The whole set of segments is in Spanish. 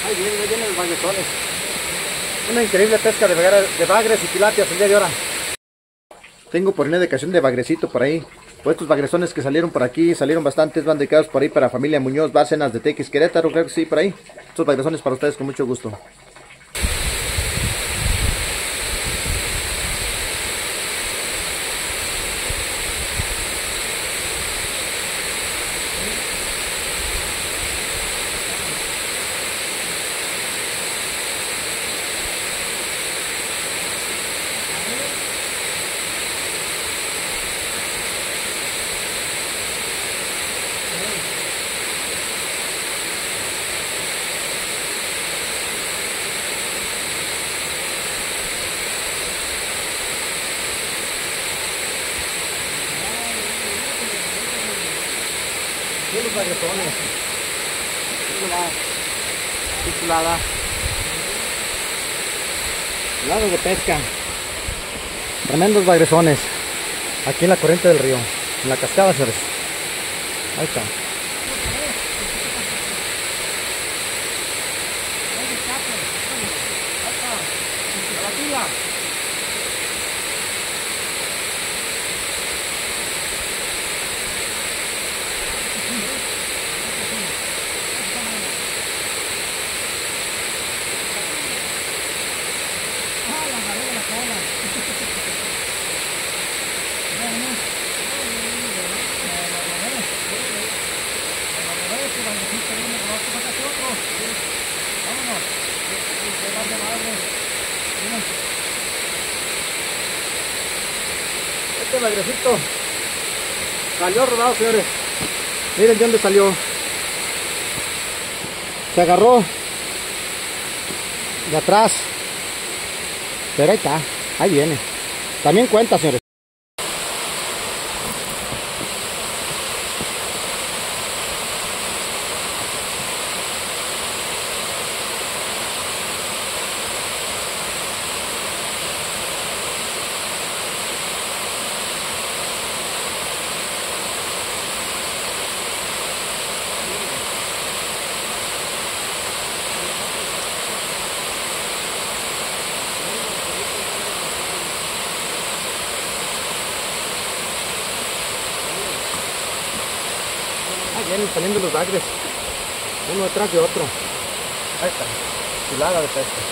Ahí vienen los baguetones. Una increíble pesca de bagres y tilapias el día de ahora. Tengo por una dedicación de bagrecito por ahí. Pues estos bagrezones que salieron por aquí, salieron bastantes, van dedicados por ahí para familia Muñoz, Bárcenas de Tequis, Querétaro, creo que sí, por ahí. Estos bagrezones para ustedes con mucho gusto. Los baguetones. Qué chulada. Lado de pesca. Tremendos bagrezones. Aquí en la corriente del río. En la cascada, señores. Ahí está. Este bagrecito salió rodado, señores. Miren de dónde salió. Se agarró de atrás. Pero ahí está, ahí viene. También cuenta, señores. Ahí vienen saliendo los bagres, uno detrás de otro. Ahí está, chulada de pesca.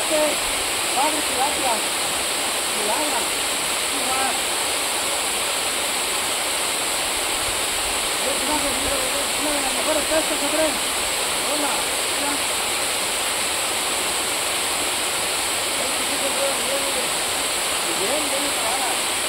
filete, padre tilapia, chulada, igual. Una de las mejores pescas, hombre. Hola, hola. Bien, bien, parada.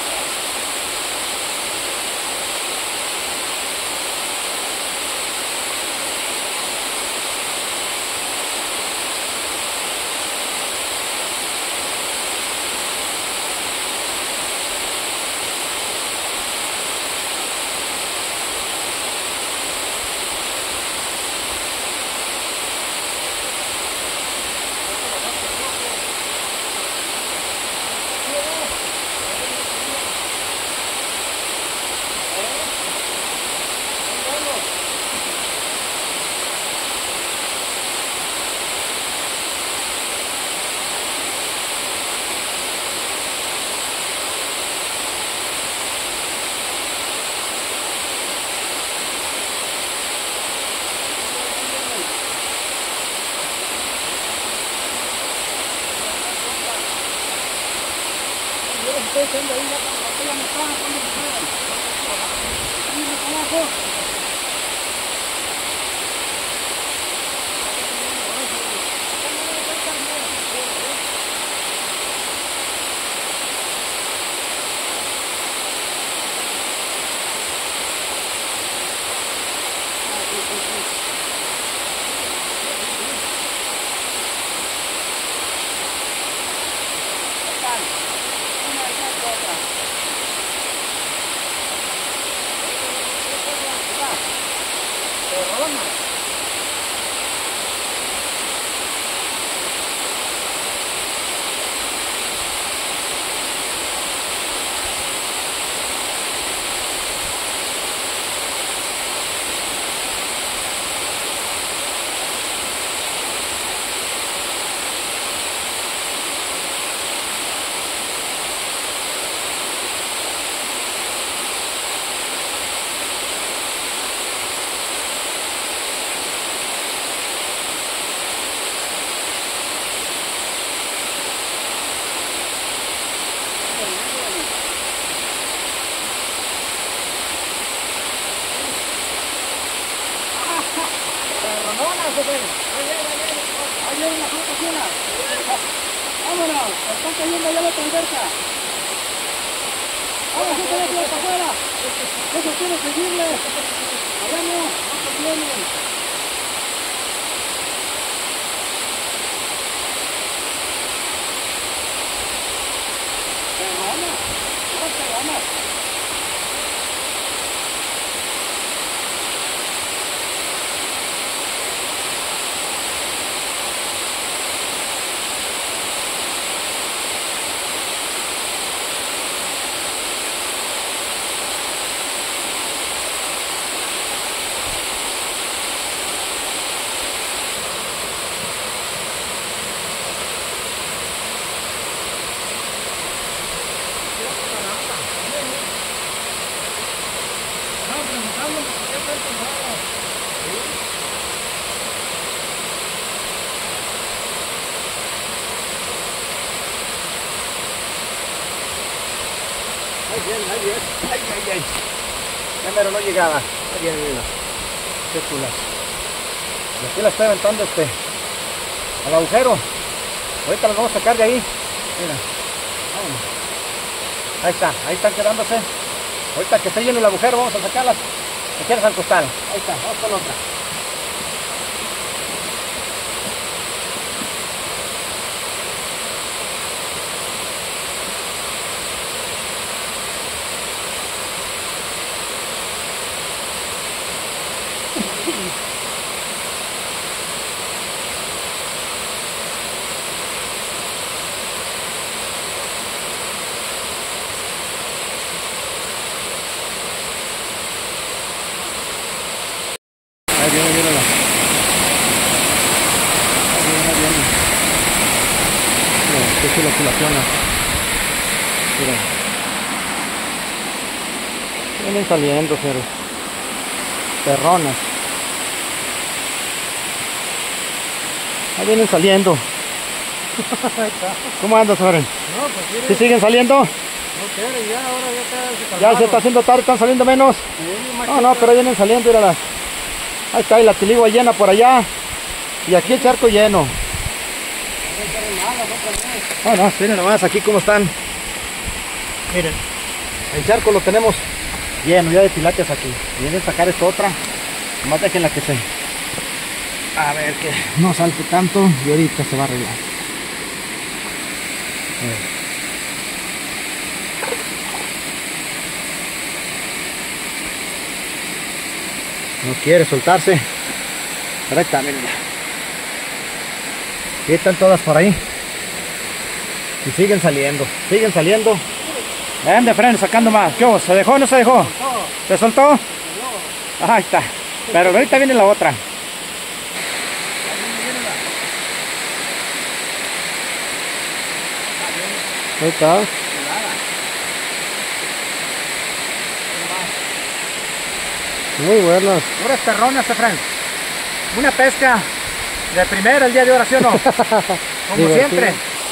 Estoy haciendo ahí la botella me está cuando se pueda. Ahí me abajo. Ahí viene la fruta chula. Vámonos, están cayendo ya la transversa. Vamos, gente de para afuera. Eso tiene que seguirle. Allá no conviene. Perrona, no perrona. Ahí bien. Ay. Ya mero no llegaba. Ahí bien, mira. Qué chula. Y aquí la estoy aventando al agujero. Ahorita las vamos a sacar de ahí. Mira. Vámonos. Ahí están quedándose. Ahorita que esté lleno el agujero vamos a sacarlas. ¿Te quieres al costal? Ahí está, vamos con otra. Ahí viene, mírala. Ahí viene. Mira, qué chulacionas. Mira. Vienen saliendo, pero perronas. Ahí vienen saliendo. ¿Cómo andas, Fren? No, pues mire. ¿Sí siguen saliendo? No quiere, ya ahora ya está. Ya se está haciendo tarde, están saliendo menos. No, pero vienen saliendo, míralas. Ahí está, y la tiligua llena por allá. Y aquí el charco lleno. No, miren nomás aquí cómo están. Miren, el charco lo tenemos lleno ya de tilapias aquí. Vienen a sacar esta otra. Nomás déjenla que se... A ver que no salte tanto y ahorita se va a arreglar. No quiere soltarse. Pero ahí está, miren. Y están todas por ahí. Y siguen saliendo, siguen saliendo. Vean de frente sacando más. ¿Qué hubo? ¿Se dejó o no se dejó? ¿Se soltó? Ahí está. Pero ahorita viene la otra. Ahí está. Muy buenas. Puras perronas, Efraín. Una pesca de primera el día de hoy, ¿sí o no? Como siempre.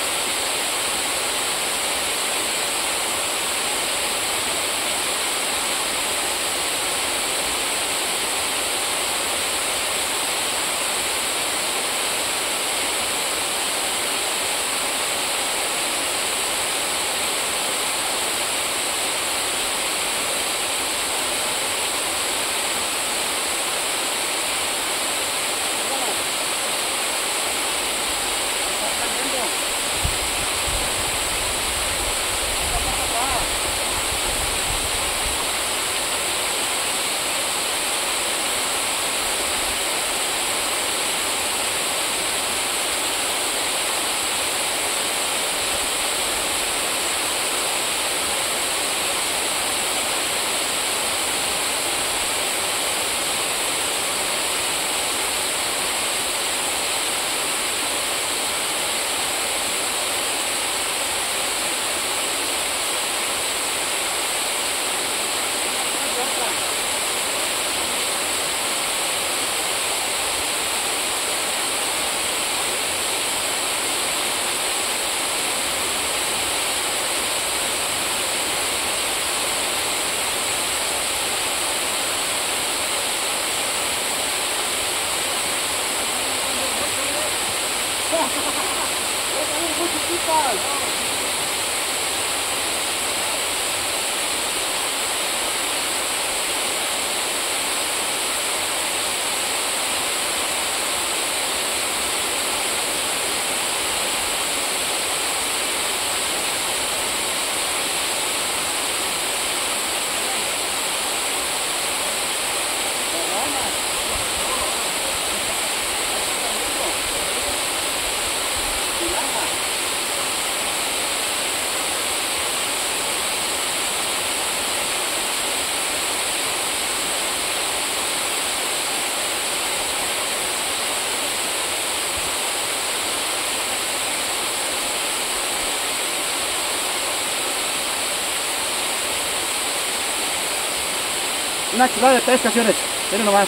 Una chulada de pesca, señores. Miren nomás.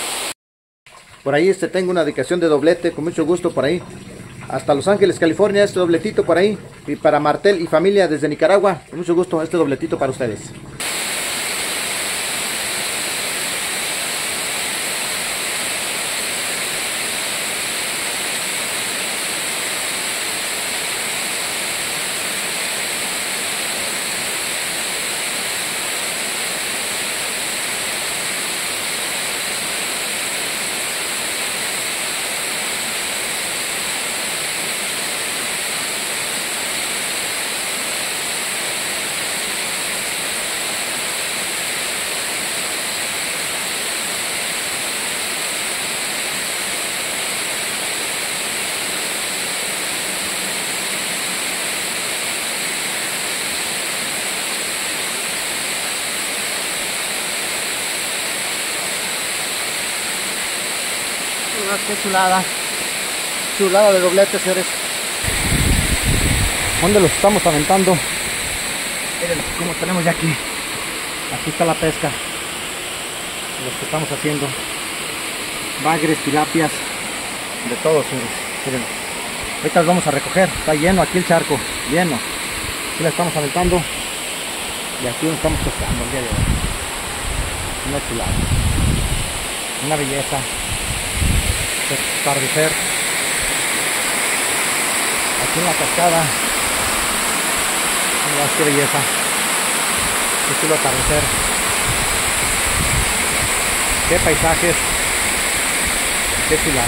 Por ahí tengo una dedicación de doblete, con mucho gusto por ahí. Hasta Los Ángeles, California, este dobletito por ahí. Y para Martel y familia desde Nicaragua, con mucho gusto este dobletito para ustedes. Qué chulada. Chulada de doblete, señores. ¿Dónde los estamos aventando? Miren cómo tenemos ya aquí. Aquí está la pesca. Los que estamos haciendo. Bagres, tilapias. De todo, señores. Miren. Ahorita las vamos a recoger. Está lleno aquí el charco, lleno. Aquí la estamos aventando. Y aquí nos estamos pescando el día de hoy. Una chulada. Una belleza. Atardecer. Aquí en la cascada. Mira qué belleza. Qué chulo atardecer. Qué paisajes. Qué chulada.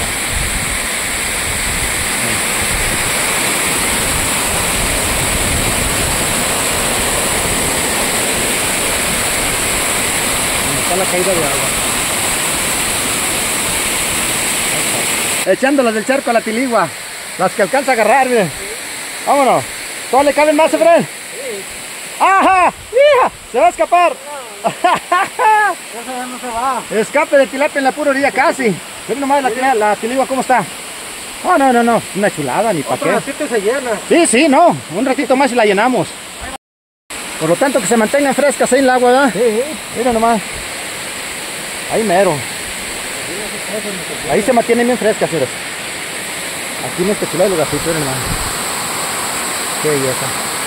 Está la caída de agua. Echándolas del charco a la tiligua. Las que alcanza a agarrar, miren. Vámonos. ¿Todas le caben más, Efraín? Sí. ¡Ajá! ¡Hija! ¡Se va a escapar! Esa ya no se va. Escape de tilapia en la pura orilla casi. Ven nomás la tiligua cómo está. Oh, no. Una chulada, ni pa' qué. Otro ratito se llena. Sí, no. Un ratito más y la llenamos. Por lo tanto que se mantengan frescas ahí en el agua, ¿verdad? Sí. Mira nomás. Ahí mero. Ahí se mantienen bien frescas, señores. Aquí en este chulado lugarcito, miren nomás. Qué belleza.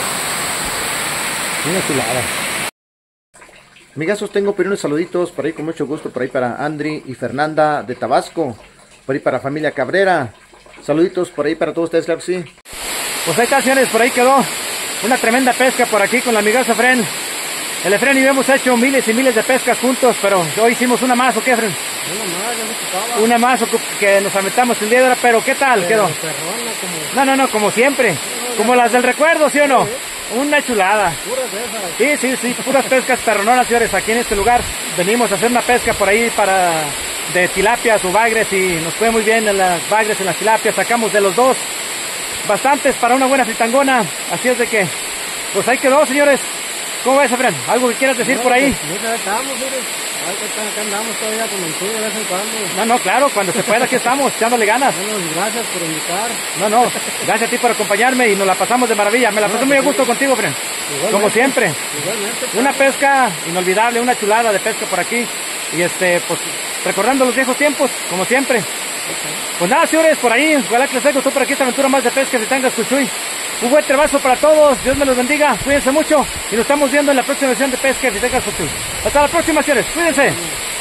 Una chulada. Amigazos, tengo unos saluditos por ahí con mucho gusto, por ahí para Andri y Fernanda de Tabasco, por ahí para familia Cabrera, saluditos por ahí para todos ustedes, claro que sí. Pues ahí está, señores, por ahí quedó una tremenda pesca por aquí con la amigazo Efren. El Efren y yo hemos hecho miles y miles de pescas juntos, pero hoy hicimos una más, ¿o qué, Efren? Una más, ya me tocaba. Una más que nos aventamos el día de ahora, pero ¿qué tal quedó? Perrona, No, como siempre, como las del recuerdo, ¿sí o no? Una chulada. puras de esas. Sí, puras pescas perrononas, señores. Aquí en este lugar venimos a hacer una pesca por ahí de tilapias o bagres y nos fue muy bien en las bagres y en las tilapias. Sacamos de los dos bastantes para una buena fritangona. Así es de que, pues ahí quedó, señores. ¿Cómo ves, Efraín? ¿Algo que quieras decir por ahí? Pues, ya estamos, mire. Acá andamos todavía con el tuyo de vez en cuando. No, claro, cuando se pueda aquí estamos, echándole ganas. Bueno, gracias por invitar. No, gracias a ti por acompañarme y nos la pasamos de maravilla. Me la pasé muy a gusto contigo, Efraín. Como siempre. Igualmente. Una pesca inolvidable, una chulada de pesca por aquí. Y pues recordando los viejos tiempos, como siempre. Pues nada, señores, por ahí, ojalá que les haya gustado por aquí esta aventura más de pesca de Tangas Cuchuy. Un buen trabajo para todos, Dios me los bendiga, cuídense mucho y nos estamos viendo en la próxima edición de Pesca de Tangas Cuchuy. Hasta la próxima, señores, cuídense.